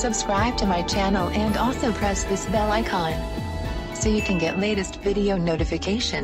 Subscribe to my channel and also press this bell icon so you can get latest video notification.